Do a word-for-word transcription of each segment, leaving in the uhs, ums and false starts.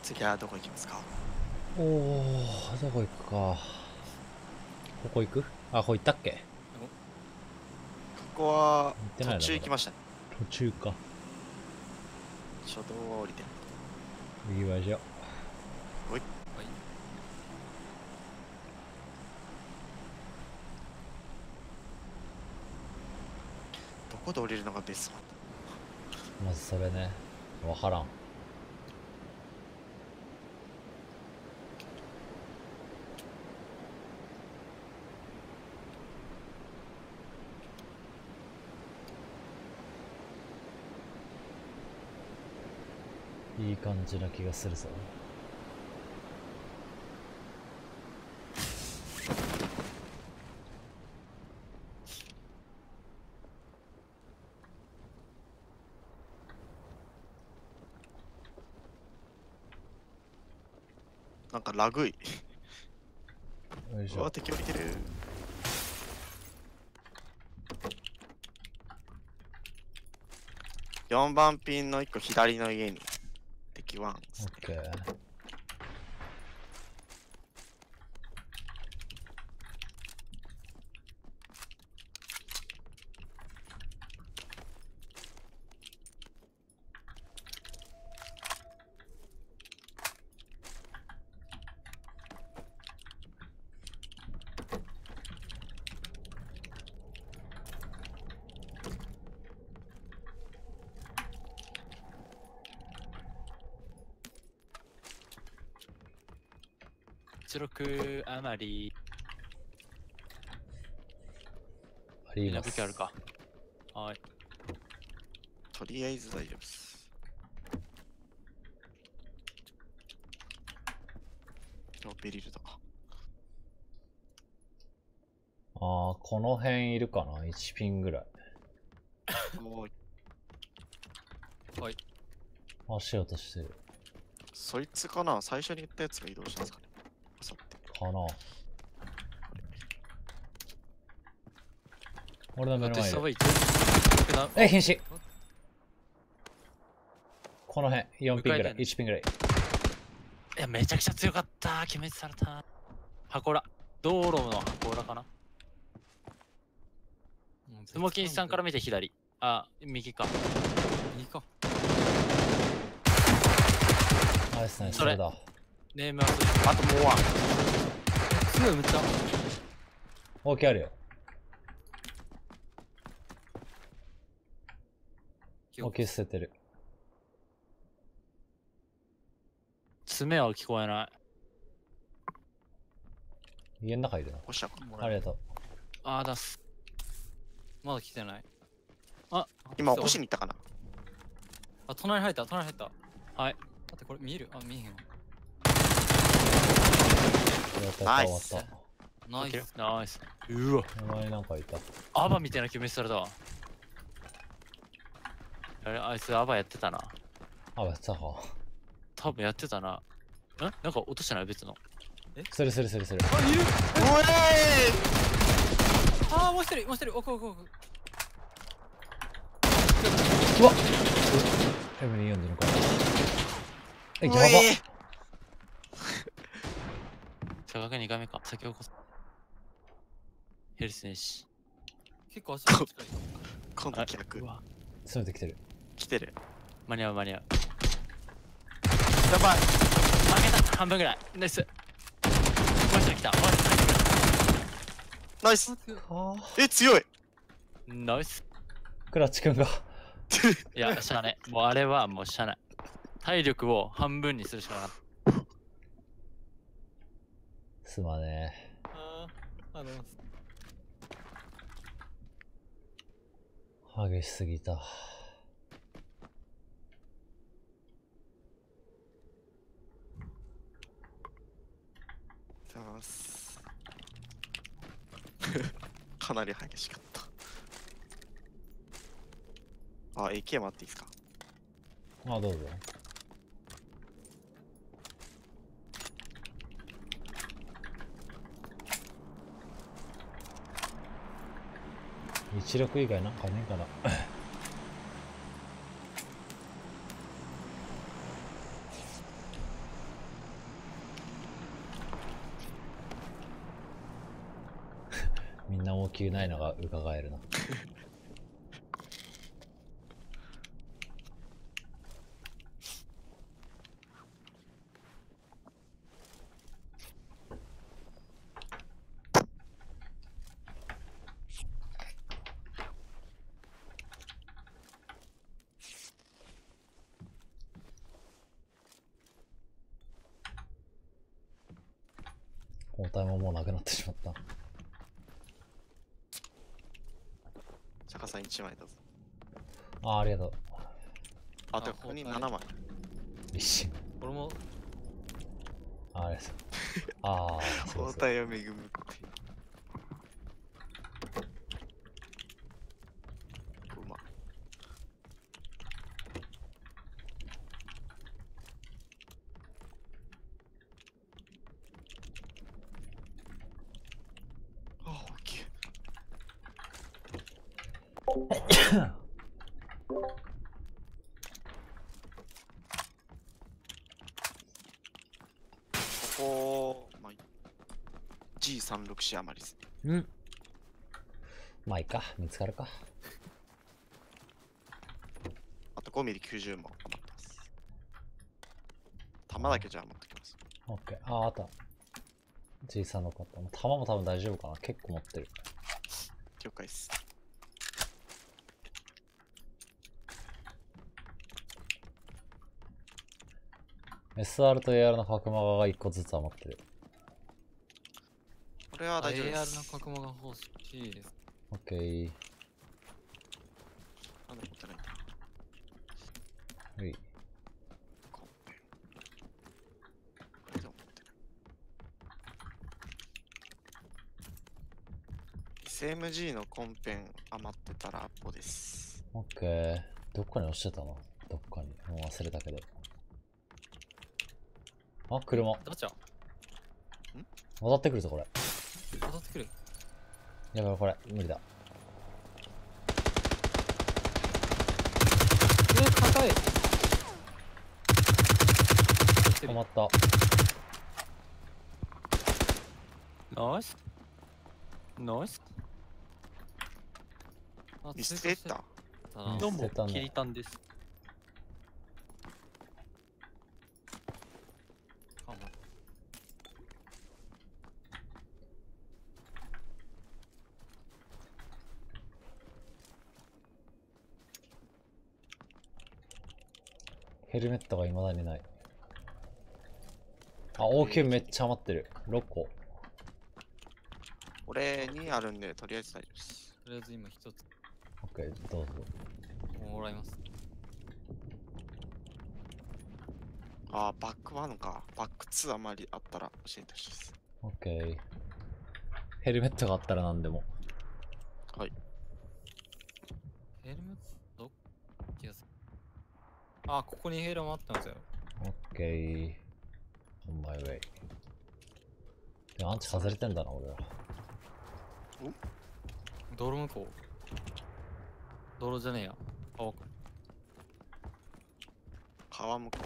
次はどこ行きますか？ おお、どこ行くか。ここ行く？あ、ここ行ったっけ？ ここは行ってないな途中行きましたね。 途中か。 初動は降りてない。 右側じゃ。 おい。 はい。 どこで降りるのがベストなんだ？ まずそれね。わからん。いい感じな気がするぞ。 なんかラグい。 よいしうわ、 ょ。 敵降りてる。よんばんピンのいっこ左の家に敵ワン。 オッケー。 じゅうろく余り。 あります。 みんな武器あるか。はい。 とりあえず大丈夫です。お、ベリルだ。 ああ、この辺いるかな ?いち ピンぐらい。 おい。 はい。 足音してる。 そいつかな？最初に言ったやつが移動したんですかね。あさってかな。俺の目の前にいる。え、瀕死。この辺、よんピンぐらい、いちピンぐらい。 いや、めちゃくちゃ強かった。決めされた。箱裏。道路の箱裏かな。スモキンさんから見て左。あ、右か。右か。 ナイスナイス、 それそれだ。 ネームはあともうワン。すごいめっちゃ。 オーケーあるよ。オーケー捨ててる。 爪は聞こえない。 家の中いるな。 おっしゃか。 ありがとう。 あーだす。まだ来てない。あ、 今起こしに行ったかな？ あ、隣入った、隣入った。はい。だってこれ見える？あ、見えへんわ。 ナイス終わった。 ナイス。 ナイス。うわ。 お前なんかいた。 アバみたいな決めされたわ。あれ、あいつアバやってたな。 あ、やったか。 多分やってたな。んなんか落としてない別の。 するするするする。 あ、いる。 おえあー、もう一人、もう一人。奥奥奥。 うわっ エムにーよんじゅうろく え、やばっ。 佐賀県にかいめか。先をこそ。ヘルスねし。 結構足が近い。 今度逆う。わ。 詰めてきてる。 来てる。 間に合う間に合う。 やばい。 負けた。半分ぐらい。ナイス。もう一人来た。もう一人来ナイス。 あえ、強い。 た。ナイス。 ークラッチくんが。 いや、しゃあね。もうあれはもうしゃあない。体力を半分にするしかなかった。 すまねあー、あの、 え。激しすぎた。 かなり激しかった。あ、エーケー もあっていいですか？ あ、どうぞ。いちろく以外なんかねえかな。 求ないのが伺えるな。包帯ももうなくなってしまった。 坂さんいちまいだぞ。 ああ、ありがとう。 あ、てかここに包帯ななまい。 一瞬。 俺もあありがとう。ああ、そう包そう。 帯を恵むって。うま。あ、大きい。ここ、まあ、ジーさんじゅうろく 市余りです。 うん。まあいいか、見つかるか。 あとごミリきゅうじゅうも余ってます。弾だけじゃあ持ってきます。 オッケー。ああ、あった。じいさんの方。弾も多分大丈夫かな。結構持ってる。 了解っす。 エスアール と エーアール の角マガがいっこずつは持ってる。 これは大丈夫でエーアールす。 の角間が欲しいです。 オッケー。 なんで持ってないんだ。 はい。 コンペン。これでも持ってない。エスエムジー のコンペン余ってたらアポです。 オッケー。どっかに押してたな。どっかに。もう忘れたけど。あ、車。 ダチャ渡ってくるぞ、これ。 当たってくる。 やばい、これ。無理だ。 えー、硬い。 止まった。 ナイスナイス。 あ見捨てた。 たなどうも捨てたねキリタンです。 かも。 ヘルメットが未だにない。あ、オーキューめっちゃ余ってる。ろっこ。 俺にあるんで、とりあえず大丈夫です。 とりあえず今一つオッケー、どうぞ。 もらいます。 あー、バックワンか。バックツーあまりあったら教えてほしいです。 オッケー。ヘルメットがあったら何でも。 はい。 ヘルメット気がする。あ、ここにヘルメットあったんですよ。 オッケー。on my way。でもアンチ外れてんだな、俺ら。 道路向こう。道路じゃねえや。あ、 川向こ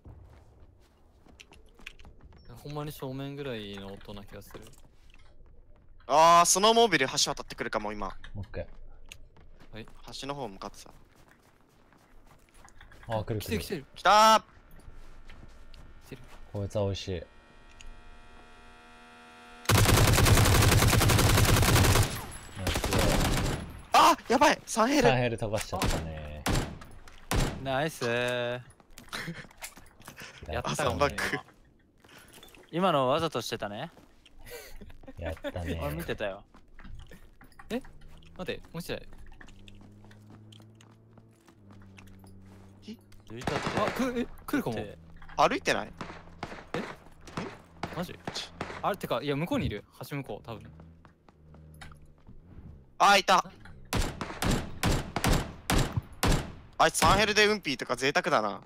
ほんまに正面ぐらいの音な気がする。 う。あー、スノーモービル橋渡ってくるかも、今。 オッケ橋の方向かってた。 ー。あ、来る来る。 来てる来てる。 来たこいつは美味しい。ナイス。 ーあー、やばい !さん ヘルサンヘル飛ばしちゃったね。 ナイスー。やっあ、 たかもねサンバック。 今のわざとしてたね。 やったね。 俺見てたよ。 待って、もう一台。 抜いたってあ、くえ来るかも。 って歩いてないマジあれってか、いや、向こうにいる。橋向こう、多分。 あー、いたあいつさんヘルでウンピーとか贅沢だな。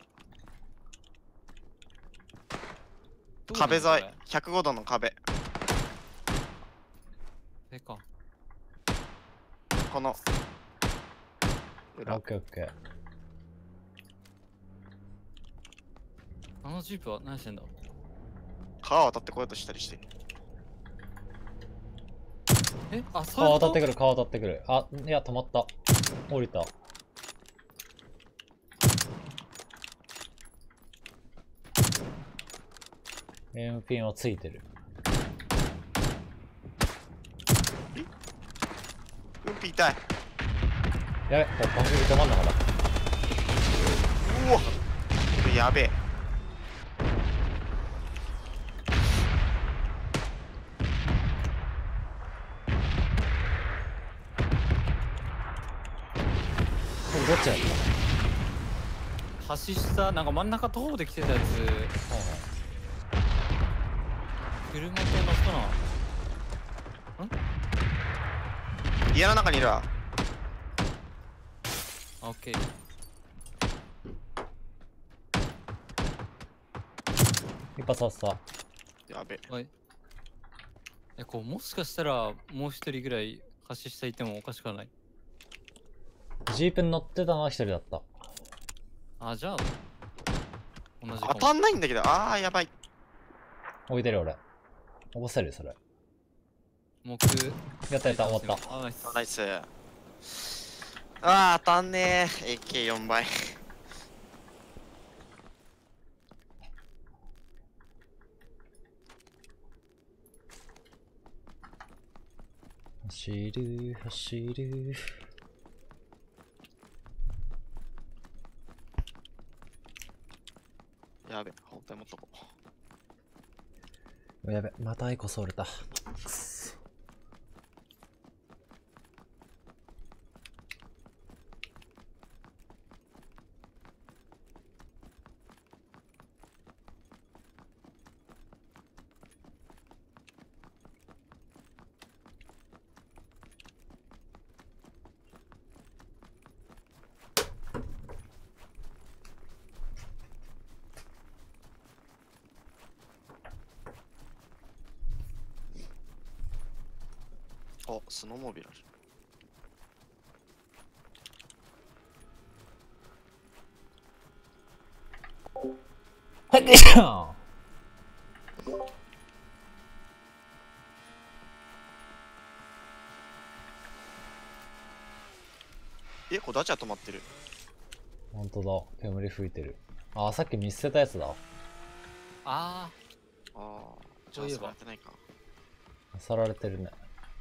壁沿い、ひゃくごどの壁。 えか。 このオ裏ッケーオッケー。 あのジープは何してんだ。 川渡ってこようとしたりして。 え、あ、そういうこと川渡ってくる、川渡ってくる。あ、いや、止まった。降りた。エムピンはついてる。 うんぴ痛い。 やべ、これ爆撃止まんなかった。 うわこれやべえ。 これどっちだった？ 橋下、なんか真ん中徒歩で来てたやつ、車系の人な。 家の中にいるわ。 あ、オッケー。 一発発した。 やべえ。 はい。え、こう、もしかしたら、もう一人ぐらい橋下いてもおかしくはない。 ジープに乗ってたのは一人だった。 あ、じゃあ、同じかも。 当たんないんだけど、あーやばい。 置いてる俺。起こせるそれ。 目、 やったやった、終わった。 あ、ナイス。 ナイス。あー当たんねえ。エーケーよん 倍。 走る、走る。 やべえ、本体持っとこう。 やべ、またアイコス折れた。くっそ。 お、スノーモービルある。 はい、でしょ。 え、これダチャ止まってる。 ほんとだ、煙吹いてる。あ、さっき見捨てたやつだ。 あああ、じゃあそういえば触ってないか。 さられてるね。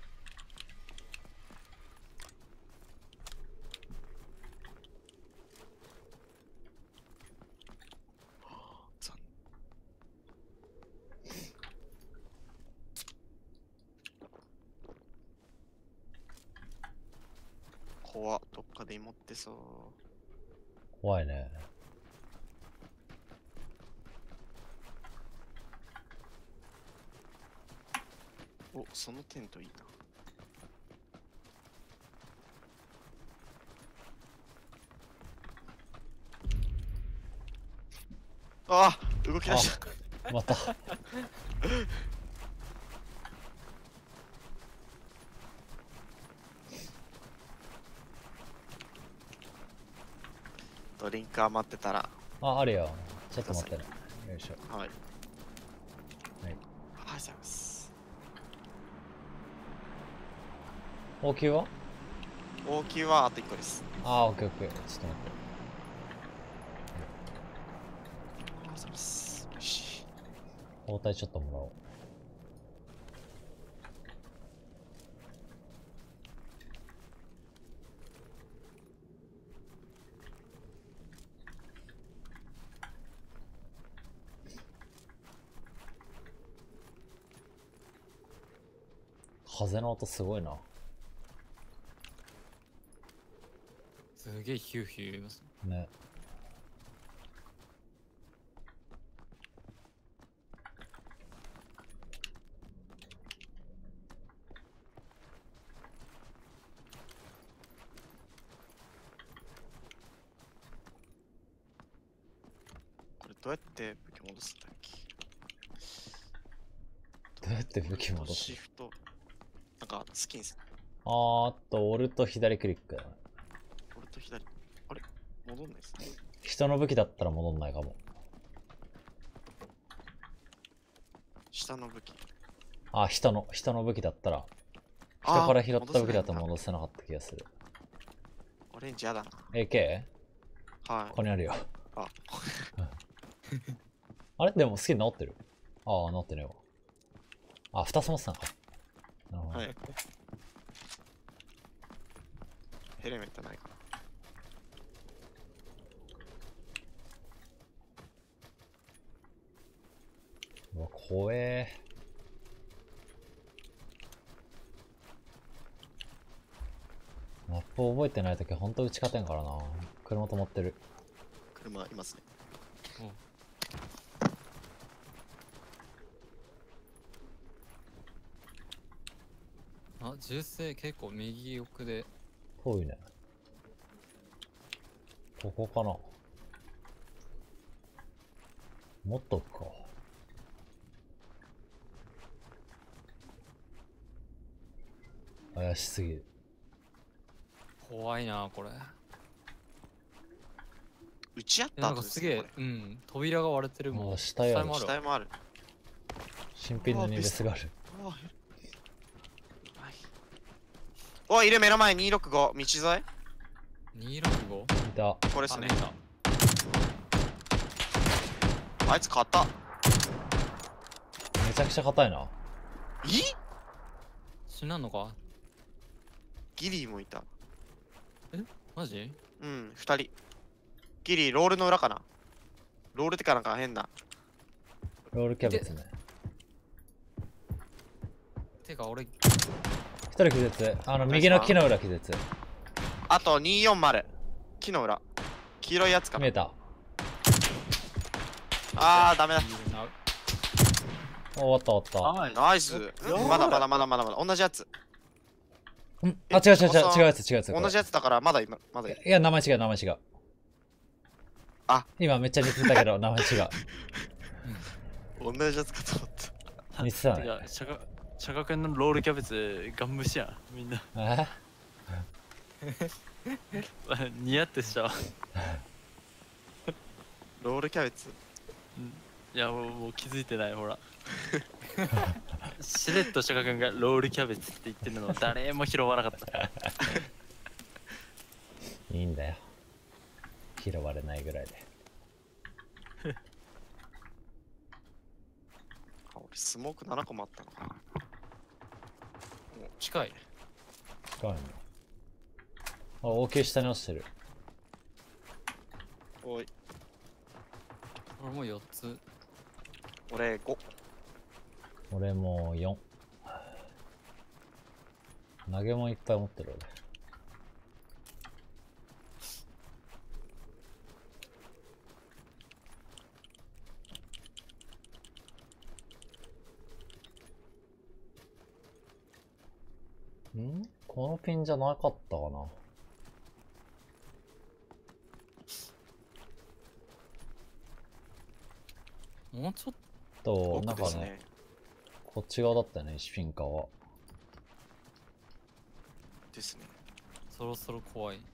残怖っ、どっかで持ってそう。 怖いね。 お、そのテントいいな。ああ、動き出した。 また。 ドリンク余ってたら。 あ、あるよ。ちょっと待ってね。よいしょ。 はい。 はい。 ありがとうございます。 応急は？ 大きいはあといっこです。 あー、オッケーオッケー。ちょっと待って。 ありがとうございます。よし。 包帯ちょっともらおう。風の音すごいな。 すげえヒューヒュー言います。 ね。 これどうやって武器戻すんだっけ？ どうやって武器戻す？ シフト。なんかスキンす。 あーっと、オルと左クリックだね。 俺と左。あれ戻んないですね。 人の武器だったら戻んないかも。 下の武器。 あ、人の、人の武器だったら。 下から拾った武器だと戻戻せなかった気がする。 せないんだ。オレンジやだな。 エーケー? はい。 ここにあるよ。 あ、 あれでもスキン直ってる。ああ、直ってねえわ。あ、二つ持ってたのか。なるほど。 はい。ヘルメットないかな。 うわ、怖え。マップ覚えてないときほんと打ち勝てんからな。車止まってる。 車いますね。 あ、銃声結構右奥で。 遠いね。ここかな。もっと奥か。怪しすぎる。 怖いな、これ。い打ち合っや、なんた後ですね。 かすげえこ、 うん。扉が割れてるもん。 あ下やるれもあるわ。 死体もある。 新品のニベスがある。 あヘルはいおい、いる目の前にひゃくろくご。道沿いにひゃくろくご? いた。 あ、 これですね見。た。 あいつ勝った。 めちゃくちゃ硬いな。 い死なんのか？ ギリーもいた。 マジ？ うん、二人。ギリー、ロールの裏かな。ロールってかなんか変な。 ロールキャベツね。 てか、俺、 一人気絶。あの、右の木の裏気絶。 あとにひゃくよんじゅう。木の裏。黄色いやつかな。 見えた。 あー、ダメだ。 終わった終わっはい。 ナイス。うんまだまだまだまだまだ。同じやつ。 た。んあ、違う違う違う、違うやつ違うやつ。これ同じやつだからまだ今、まだいる。 いや、名前違う、名前違う。 あ、 今めっちゃ似てたけど、名前違う。 同じやつかと思った。 似てたね。 いや、社学社学園のロールキャベツ、ガン無視やん。みんな。 え似合ってしちゃう。 ロールキャベツ。 いや、もうもう気づいてない、ほら。しれっと社学園がロールキャベツって言ってるのを誰も拾わなかった。 いいんだよ。拾われないぐらいで。 あ、俺スモークななこもあったのかな。もう近い。 近いの。あ、大きい下に落ちてる。 おい、 俺もうよっつ。 俺ご。 俺もうよん。投げもいっぱい持ってる俺。んこのピンじゃなかったかな。 もうちょっと、なんかね奥ですね。、 こっち側だったよね、石ピンカは。 ですね。 とそろそろ怖い。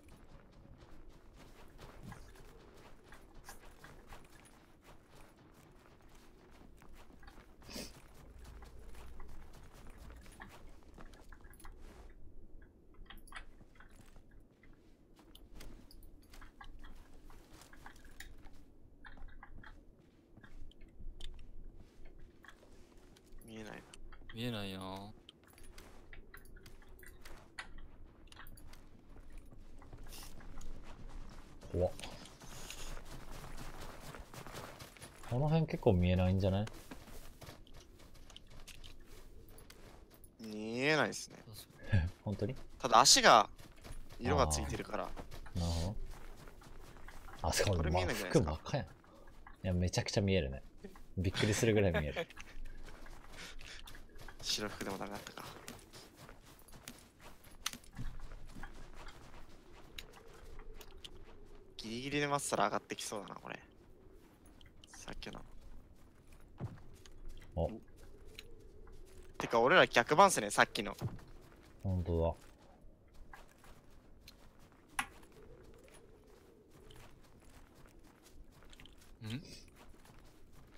見えないな。 見えないな。 怖っ。この辺結構見えないんじゃない？ 見えないですね。 確か本当に？ ただ足が色がついてるから。 なるほど。あそこ、 これ見まえないんじゃないですか服真っ赤やん。いや、めちゃくちゃ見えるね。びっくりするぐらい見える。 白服でもダメだったか。ギリギリで待ってたら上がってきそうだな、これ。さっきの。 お、 てか、俺ら逆番っすね、さっきの。 本当ん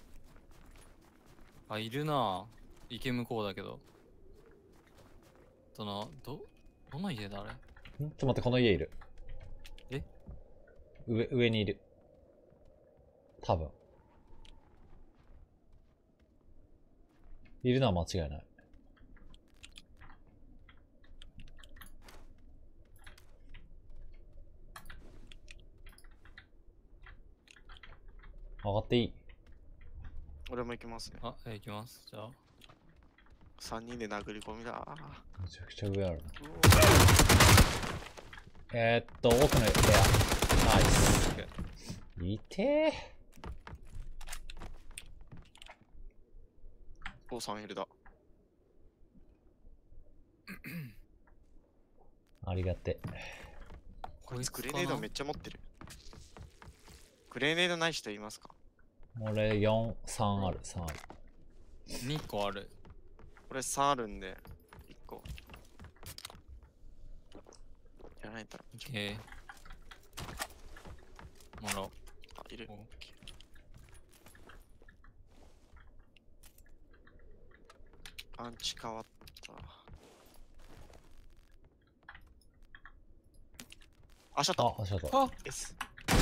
あ、いるな。池向こうだけど。 とな、ど、どの家だあれ？ んちょっと待って、この家いる。 え上、上にいる。多分。いるのは間違いない。上がっていい？ 俺も行きますね。 あ、え、行きます。じゃあ。 さんにんで殴り込みだ。 めちゃくちゃ上あるな。 うえー、っと、奥の部屋。ナイス。いてお、さんエルだ。 ー。ありがて。 こいつグレネードめっちゃ持ってる。グレネードない人いますか？ 俺よん、さんある、さんある。 にこある。 俺さんあるんで、いっこ。やらないと。 オッケー。もらおう。 あ、いる。 おアンチ変わった。あ、シャット。 あ、足跡。 あ S。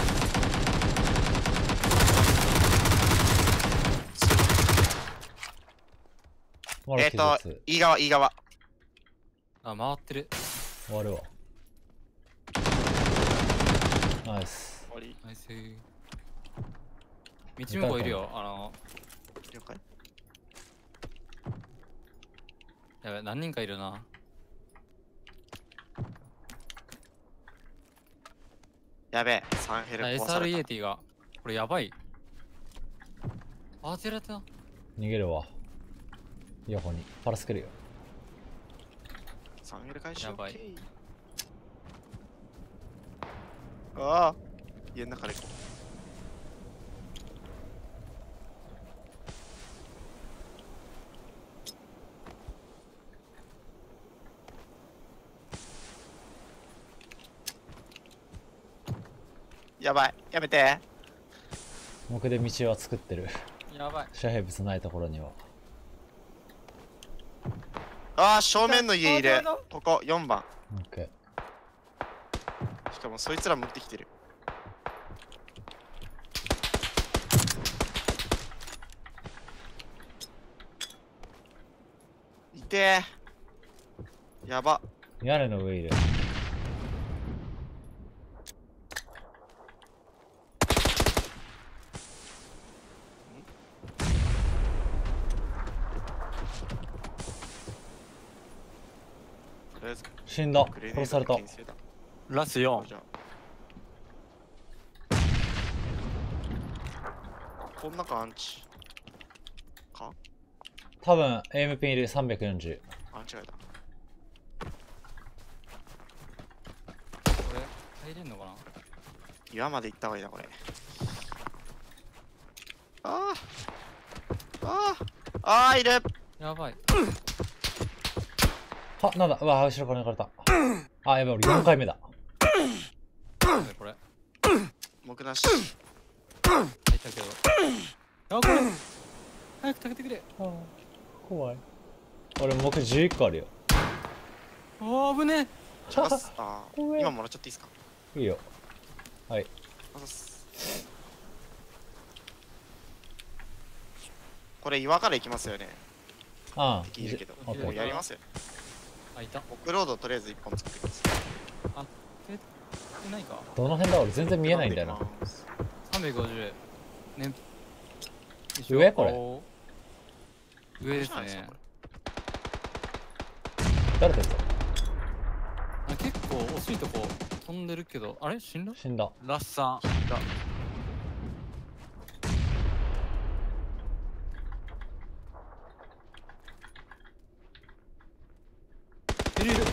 まだえっと気絶、 い側、い側。 あ、回ってる。 終わるわ。ナイス。 終わり。 ナイス。道向こういるよ。あの、 了解。 やべ、何人かいるな。 やべえ、さんヘルあ壊されエスアールイーエーティー が。これやばい。あ、当てられた。 逃げるわ。横に。パラス来るよ。 た。さんヘル回収。 やばい OK。ああ、家の中で行こう。やばい、やめて。 僕で道は作ってる。 やばい。 遮蔽物ないところには。 ああ、正面の家いるあどうぞ。 ここよんばん。 オッケしかもそいつら持ってきてる。いてー。やば。 ー。屋根の上いる。 とりあえず死んだ。 グレネード殺されたで。牽制だ。 ラスよん。 じゃあこん中アンチか？ 多分、エイムピンいるさんびゃくよんじゅう。 アンチがいた。 これ、入れんのかな？ 岩まで行った方がいいな、これ。あああああーいる。 やばい。 は、なんだうわ、後ろから抜かれた。あ、やべ、俺よんかいめだ。 やべこれ。 目なし。 入ったけど。あ、これ早く炊けてくれ。 あー怖い。俺、目じゅういっこあるよ。 おー、危ねあすあー怖え今もらっちゃっていいですか？ いいよ。はい。 あざっす。これ岩から行きますよね。 ああ、 敵いるけど。 オッケーもうやりますよ。 あ、いた。 オフロードとりあえずいっぽん作ってきます。 え、ないか。 どの辺だ俺全然見えないんだよな。 さんびゃくごじゅう。ね。 上これお上ですね。 誰ですか？ あ、結構惜しいとこ飛んでるけど、あれ死んだ？ 死んだ。 ラスさん。 いるいる。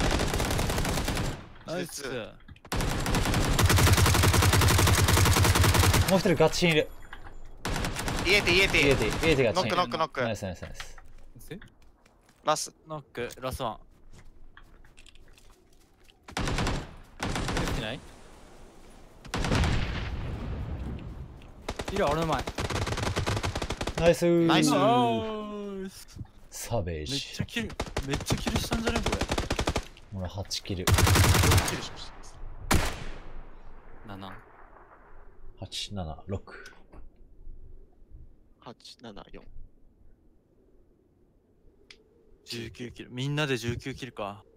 ナイス。 もう一人ガチンいる。 イエテイエテイイエティ、イエティガチン。 ノックノックノックナイスナイスナイス。 えラス。 ノック、ラスワン。 出てきてない？いる、俺の前。 ナイスー。 ナイスナイス。 サベーめっジち。ゃキル、めっちゃキルしたんじゃねこれ。 俺はちキル。 ろくキルしかしてない。 なな。 はち、なな、ろく。 はち、なな、よん。 じゅうきゅうキル。みんなでじゅうきゅうキルか。